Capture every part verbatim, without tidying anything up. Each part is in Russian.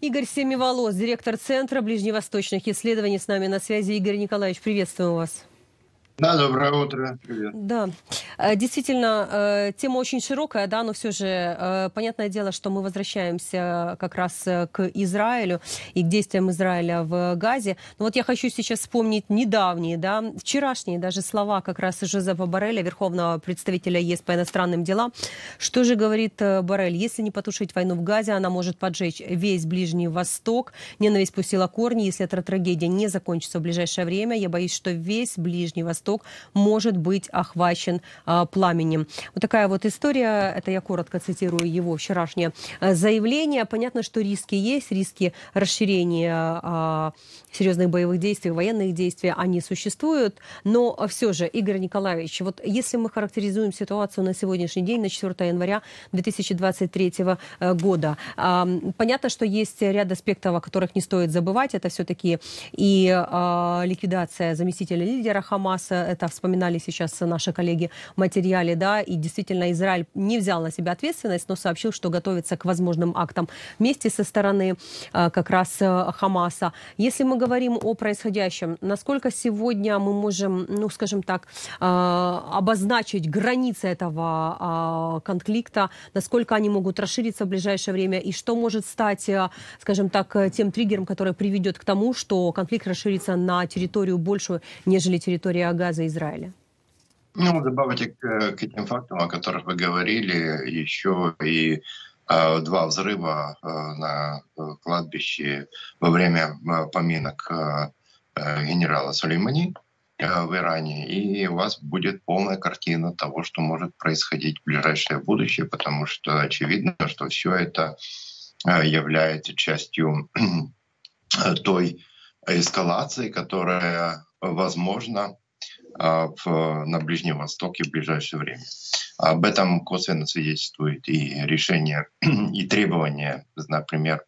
Игорь Семиволос, директор Центра ближневосточных исследований, с нами на связи. Игорь Николаевич, приветствуем вас. Да, доброе утро. Привет. Да, действительно, тема очень широкая, да, но все же, понятное дело, что мы возвращаемся как раз к Израилю и к действиям Израиля в Газе. Но вот я хочу сейчас вспомнить недавние, да, вчерашние даже слова как раз Жозепа Борреля, верховного представителя ЕС по иностранным делам. Что же говорит Боррель? Если не потушить войну в Газе, она может поджечь весь Ближний Восток. Ненависть пустила корни. Если эта трагедия не закончится в ближайшее время, я боюсь, что весь Ближний Восток может быть охвачен а, пламенем. Вот такая вот история. Это я коротко цитирую его вчерашнее заявление. Понятно, что риски есть, риски расширения а, серьезных боевых действий, военных действий, они существуют. Но все же, Игорь Николаевич, вот если мы характеризуем ситуацию на сегодняшний день, на четвёртое января две тысячи двадцать третьего года, а, понятно, что есть ряд аспектов, о которых не стоит забывать. Это все-таки и а, ликвидация заместителя лидера Хамаса. Это вспоминали сейчас наши коллеги в материале, да, и действительно Израиль не взял на себя ответственность, но сообщил, что готовится к возможным актам вместе со стороны как раз Хамаса. Если мы говорим о происходящем, насколько сегодня мы можем, ну, скажем так, обозначить границы этого конфликта, насколько они могут расшириться в ближайшее время, и что может стать, скажем так, тем триггером, который приведет к тому, что конфликт расширится на территорию большую, нежели территория Газа и Израиля? Ну, добавьте к, к этим фактам, о которых вы говорили, еще и э, два взрыва э, на кладбище во время э, поминок э, генерала Сулеймани э, в Иране, и у вас будет полная картина того, что может происходить в ближайшее будущее, потому что очевидно, что все это э, является частью э, той эскалации, которая возможно в, на Ближнем Востоке в ближайшее время. Об этом косвенно свидетельствует и решение, и требования, например,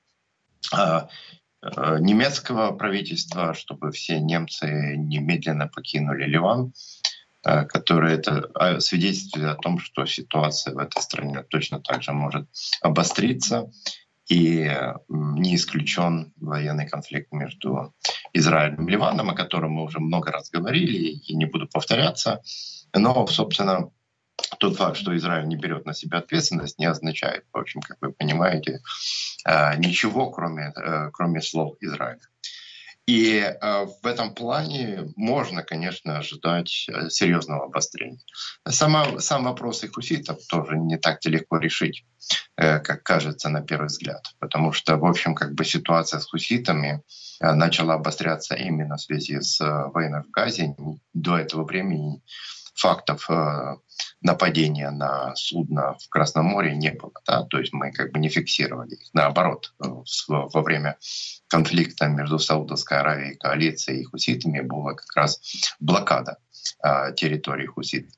немецкого правительства, чтобы все немцы немедленно покинули Ливан, которое это свидетельствует о том, что ситуация в этой стране точно так же может обостриться, и не исключен военный конфликт между Израилем и Ливаном, о котором мы уже много раз говорили, и не буду повторяться. Но, собственно, тот факт, что Израиль не берет на себя ответственность, не означает, в общем, как вы понимаете, ничего, кроме, кроме слов Израиля. И в этом плане можно, конечно, ожидать серьезного обострения. Сама, сам вопрос и хуситов тоже не так-то легко решить, как кажется на первый взгляд. Потому что, в общем, как бы ситуация с хуситами начала обостряться именно в связи с войной в Газе. До этого времени фактов нападения на судно в Красном море не было. Да? То есть мы как бы не фиксировали их. Наоборот, во время конфликта между Саудовской Аравией, коалицией и хуситами была как раз блокада территории хуситов.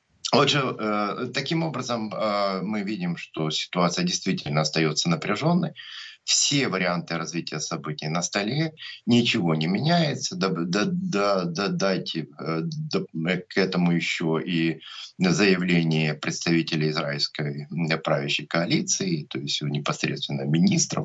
Отже, таким образом мы видим, что ситуация действительно остается напряженной. Все варианты развития событий на столе, ничего не меняется. Додайте к этому еще и заявление представителей израильской правящей коалиции, то есть непосредственно министров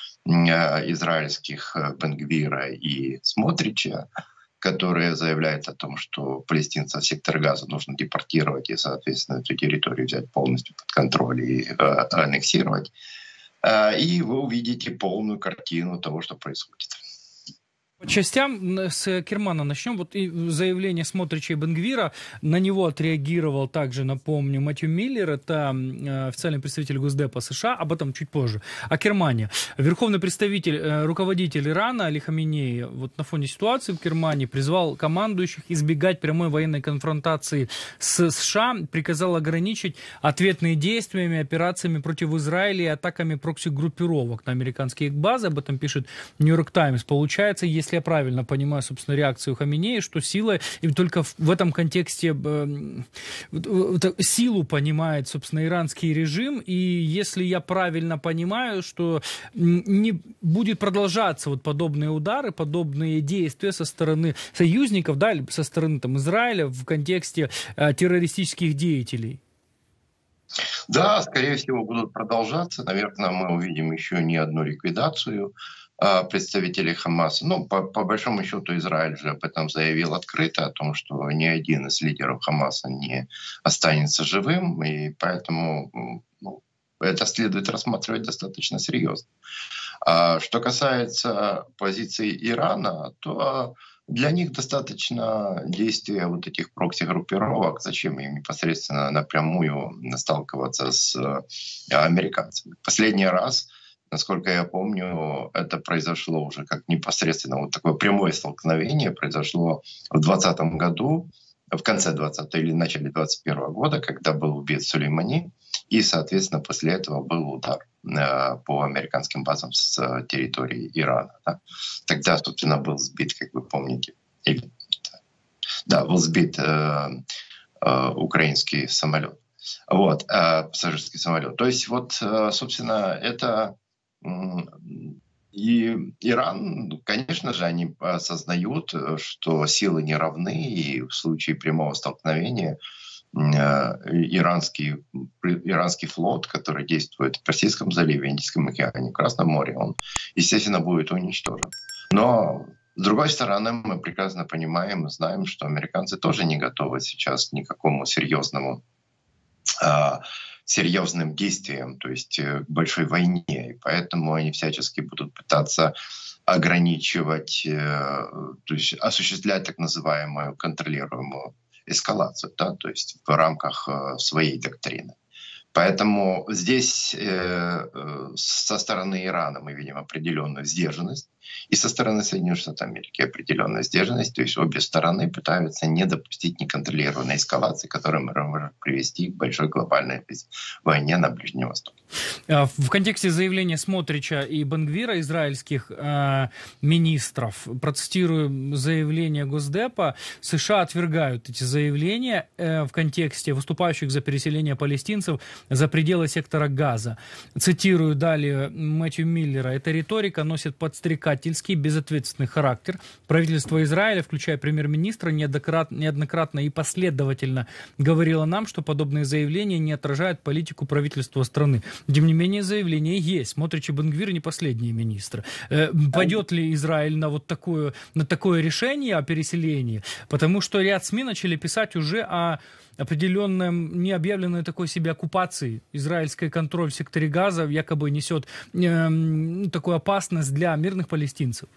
израильских Бен-Гвира и Смотрича, которые заявляют о том, что палестинцев в сектор Газа нужно депортировать и, соответственно, эту территорию взять полностью под контроль и э, аннексировать. И вы увидите полную картину того, что происходит. По частям с Кермана начнем. Вот и заявление Смотрича и Бен-Гвира, на него отреагировал также, напомню, Мэтью Миллер, это официальный представитель Госдепа США, об этом чуть позже. О Кермане. Верховный представитель, руководитель Ирана Али Хаминеи вот на фоне ситуации в Кермане призвал командующих избегать прямой военной конфронтации с США, приказал ограничить ответные действиями, операциями против Израиля и атаками прокси-группировок на американские базы. Об этом пишет Нью-Йорк Таймс. Получается, если я правильно понимаю, собственно, реакцию Хаминеи, что сила, и только в этом контексте э, э, силу понимает, собственно, иранский режим, и если я правильно понимаю, что не будет продолжаться вот подобные удары, подобные действия со стороны союзников, да, или со стороны там Израиля в контексте э, террористических деятелей. Да, скорее всего, будут продолжаться. Наверное, мы увидим еще не одну ликвидацию а, представителей Хамаса. Ну, по, по большому счету, Израиль же об этом заявил открыто, о том, что ни один из лидеров Хамаса не останется живым, и поэтому ну, это следует рассматривать достаточно серьезно. А что касается позиции Ирана, то для них достаточно действия вот этих прокси-группировок. Зачем им непосредственно напрямую сталкиваться с американцами? Последний раз, насколько я помню, это произошло уже как непосредственно вот такое прямое столкновение произошло в двадцатом году, в конце двадцатого или начале двадцать первого года, когда был убит Сулеймани, и, соответственно, после этого был удар э, по американским базам с э, территории Ирана. Да. Тогда, собственно, был сбит, как вы помните, или, да, был сбит э, э, украинский самолет, вот, э, пассажирский самолет. То есть, вот, э, собственно, это э, и Иран, конечно же, они осознают, что силы не равны, и в случае прямого столкновения Иранский, иранский флот, который действует в Персидском заливе, Индийском океане, Красном море, он, естественно, будет уничтожен. Но, с другой стороны, мы прекрасно понимаем и знаем, что американцы тоже не готовы сейчас к никакому серьезному, а, серьезным действиям, то есть к большой войне. И поэтому они всячески будут пытаться ограничивать, то есть осуществлять так называемую контролируемую эскалацию, да, то есть в рамках э, своей доктрины. Поэтому здесь э, э, со стороны Ирана мы видим определенную сдержанность, и со стороны Соединенных Штатов Америки определенная сдержанность. То есть обе стороны пытаются не допустить неконтролируемой эскалации, которая может привести к большой глобальной войне на Ближнем Востоке. В контексте заявления Смотрича и Бен-Гвира, израильских э, министров, процитирую заявление Госдепа, США отвергают эти заявления э, в контексте выступающих за переселение палестинцев за пределы сектора Газа. Цитирую далее Мэтью Миллера. «Эта риторика носит подстрекательский, безответственный характер. Правительство Израиля, включая премьер-министра, неоднократно, неоднократно и последовательно говорило нам, что подобные заявления не отражают политику правительства страны». Тем не менее, заявление есть. Смотрич и Бен-Гвир не последние министры. Э, пойдет ли Израиль на вот такое, на такое решение о переселении? Потому что ряд СМИ начали писать уже о определенном необъявленной такой себе оккупации. Израильский контроль в секторе Газа якобы несет э, такую опасность для мирных палестинцев.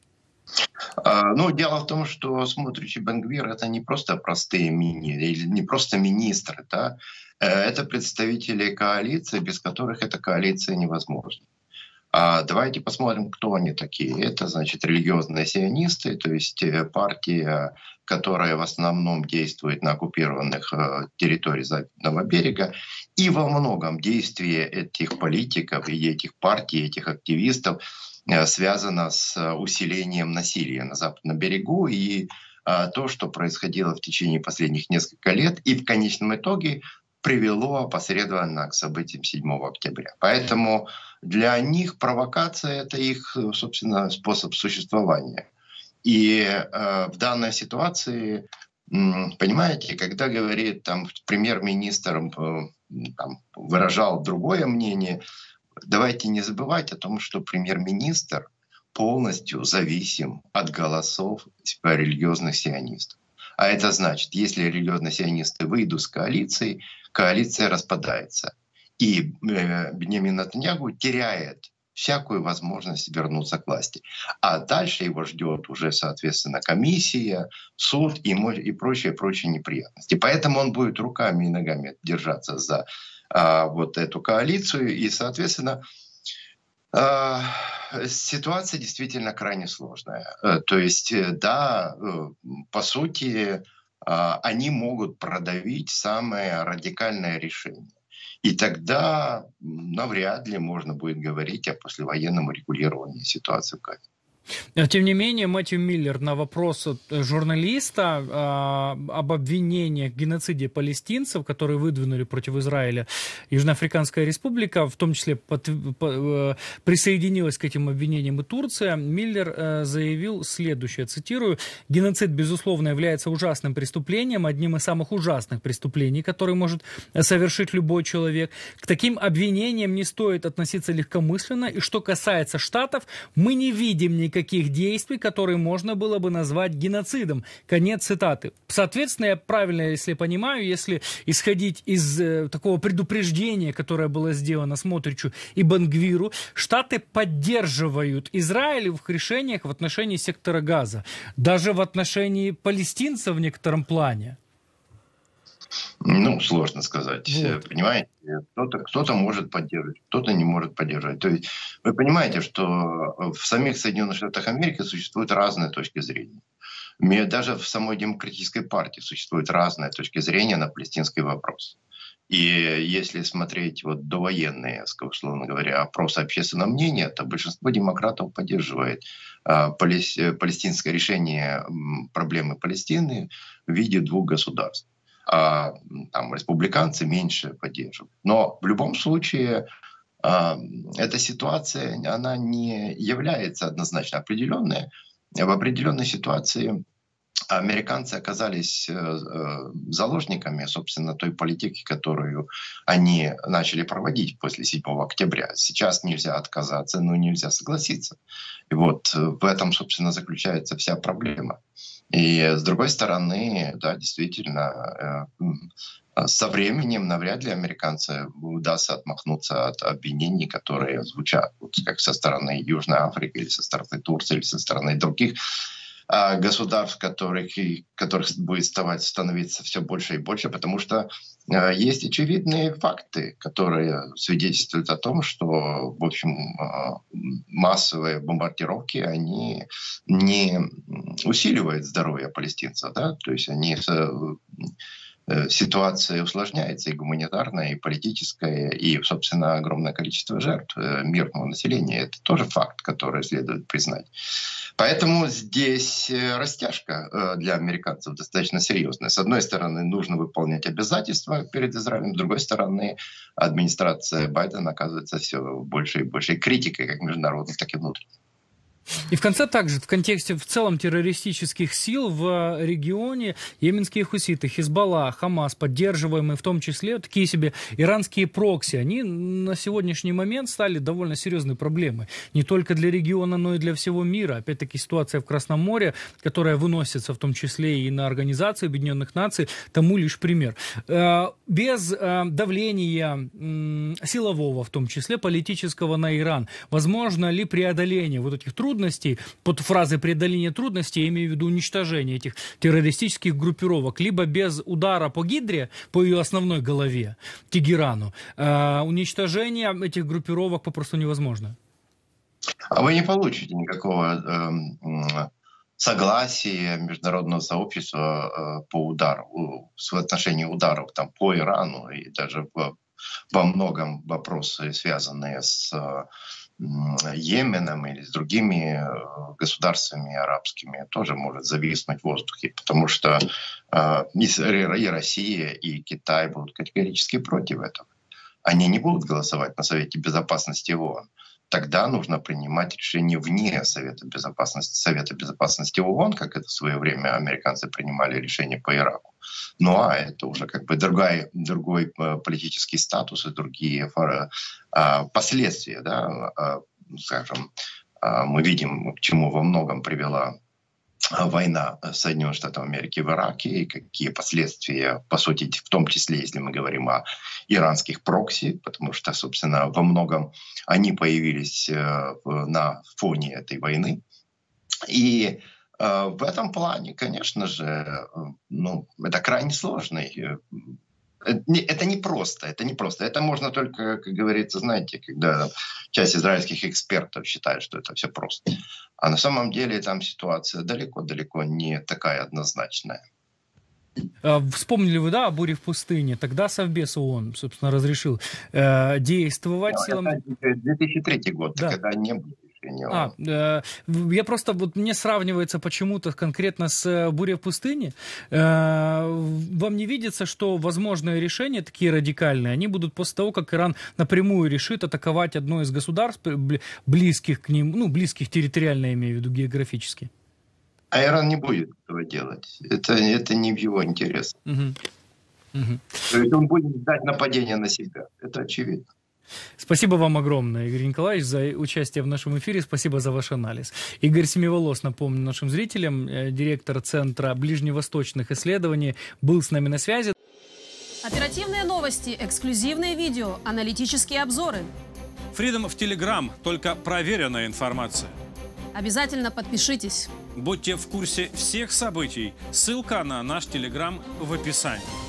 Ну, дело в том, что Смотрич и Бен-Гвир — это не просто простые мини, или не просто министры, да? Это представители коалиции, без которых эта коалиция невозможна. А давайте посмотрим, кто они такие. Это, значит, религиозные сионисты, то есть партия, которая в основном действует на оккупированных территориях Западного берега. И во многом действие этих политиков и этих партий, этих активистов связано с усилением насилия на Западном берегу и то, что происходило в течение последних нескольких лет, и в конечном итоге привело опосредованно к событиям седьмого октября. Поэтому для них провокация — это их, собственно, способ существования. И э, в данной ситуации, м, понимаете, когда говорит там премьер-министр, э, там, выражал другое мнение, давайте не забывать о том, что премьер-министр полностью зависим от голосов религиозных сионистов. А это значит, если религиозные сионисты выйдут с коалиции, коалиция распадается. И э, Биньямин Нетаньяху теряет всякую возможность вернуться к власти. А дальше его ждет уже, соответственно, комиссия, суд и, и прочие, прочие неприятности. Поэтому он будет руками и ногами держаться за а, вот эту коалицию. И, соответственно, а, ситуация действительно крайне сложная. То есть, да, по сути, они могут продавить самое радикальное решение. И тогда навряд ли можно будет говорить о послевоенном урегулировании ситуации в Газе. Тем не менее, Мэтью Миллер на вопрос журналиста э, об обвинениях в геноциде палестинцев, которые выдвинули против Израиля Южноафриканская Республика, в том числе под, по, э, присоединилась к этим обвинениям и Турция, Миллер э, заявил следующее, цитирую: «Геноцид, безусловно, является ужасным преступлением, одним из самых ужасных преступлений, которые может совершить любой человек. К таким обвинениям не стоит относиться легкомысленно, и что касается Штатов, мы не видим никаких каких действий, которые можно было бы назвать геноцидом». Конец цитаты. Соответственно, я правильно, если понимаю, если исходить из э, такого предупреждения, которое было сделано Смотричу и Бен-Гвиру, Штаты поддерживают Израиль в их решениях в отношении сектора Газа, даже в отношении палестинцев в некотором плане. Ну, сложно сказать. Вот. Понимаете, кто-то, кто-то может поддерживать, кто-то не может поддерживать. То есть вы понимаете, что в самих Соединенных Штатах Америки существуют разные точки зрения. Даже в самой демократической партии существуют разные точки зрения на палестинский вопрос. И если смотреть вот довоенные, условно говоря, опросы общественного мнения, то большинство демократов поддерживает палестинское решение проблемы Палестины в виде двух государств. А там республиканцы меньше поддерживают. Но в любом случае а, эта ситуация, она не является однозначно определенной. В определенной ситуации американцы оказались э, заложниками, собственно, той политики, которую они начали проводить после седьмого октября. Сейчас нельзя отказаться, но нельзя согласиться. И вот в этом, собственно, заключается вся проблема. И с другой стороны, да, действительно, со временем навряд ли американцам удастся отмахнуться от обвинений, которые звучат, вот, как со стороны Южной Африки, или со стороны Турции, или со стороны других государств, которых, которых будет становиться все больше и больше, потому что есть очевидные факты, которые свидетельствуют о том, что, в общем, массовые бомбардировки, они не усиливают здоровье палестинцев, да, то есть они ситуация усложняется, и гуманитарная, и политическая, и, собственно, огромное количество жертв мирного населения. Это тоже факт, который следует признать. Поэтому здесь растяжка для американцев достаточно серьезная. С одной стороны, нужно выполнять обязательства перед Израилем, с другой стороны, администрация Байдена оказывается все больше и больше критикой, как международных, так и внутренних. И в конце также, в контексте в целом террористических сил в регионе, йеменские хуситы, Хизбалла, Хамас, поддерживаемые в том числе такие себе иранские прокси, они на сегодняшний момент стали довольно серьезной проблемой. Не только для региона, но и для всего мира. Опять-таки ситуация в Красном море, которая выносится в том числе и на Организацию Объединенных Наций, тому лишь пример. Без давления силового, в том числе политического, на Иран, возможно ли преодоление вот этих трудностей? Под фразой преодоления трудностей я имею в виду уничтожение этих террористических группировок, либо без удара по Гидре, по ее основной голове, Тегерану, э, уничтожение этих группировок попросту невозможно. А вы не получите никакого э, согласия международного сообщества э, по удару, в отношении ударов там, по Ирану, и даже в, во многом вопросы, связанные с Йеменом или с другими государствами арабскими, тоже может зависнуть в воздухе, потому что э, и Россия, и Китай будут категорически против этого. Они не будут голосовать на Совете Безопасности ООН. Тогда нужно принимать решение вне Совета Безопасности, Совета Безопасности ООН, как это в свое время американцы принимали решение по Ираку. Ну а это уже как бы другой, другой политический статус и другие а, последствия. Да? А, скажем, а, мы видим, к чему во многом привела война Соединенных Штатов Америки в Ираке, и какие последствия, по сути, в том числе, если мы говорим о иранских прокси, потому что, собственно, во многом они появились на фоне этой войны. И в этом плане, конечно же, ну, это крайне сложный. Это не просто, это не просто. Это можно только, как говорится, знаете, когда часть израильских экспертов считает, что это все просто. А на самом деле там ситуация далеко-далеко не такая однозначная. Вспомнили вы, да, о буре в пустыне? Тогда Совбез ООН, собственно, разрешил э, действовать Но силам... Это две тысячи третий год, да. когда не было решения. приняла. А, э, я просто, вот мне сравнивается почему-то конкретно с бурей в пустыне. Э, вам не видится, что возможные решения, такие радикальные, они будут после того, как Иран напрямую решит атаковать одно из государств, близких к ним, ну, близких территориально, я имею в виду, географически? А Иран не будет этого делать. Это, это не в его интересах. Угу. Угу. То есть он будет ждать нападения на себя. Это очевидно. Спасибо вам огромное, Игорь Николаевич, за участие в нашем эфире. Спасибо за ваш анализ. Игорь Семиволос, напомню нашим зрителям, директор Центра ближневосточных исследований, был с нами на связи. Оперативные новости, эксклюзивные видео, аналитические обзоры. Freedom в Telegram, только проверенная информация. Обязательно подпишитесь. Будьте в курсе всех событий. Ссылка на наш Telegram в описании.